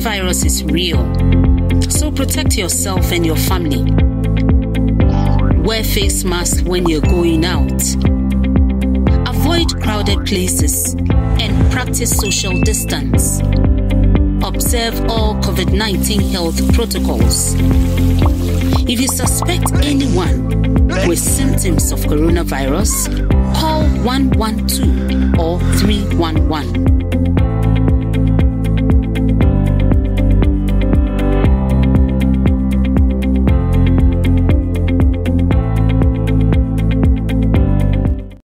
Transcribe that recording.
coronavirus is real, so protect yourself and your family. Wear face masks when you're going out. Avoid crowded places and practice social distance. Observe all COVID-19 health protocols. If you suspect anyone with symptoms of coronavirus, call 112 or 311.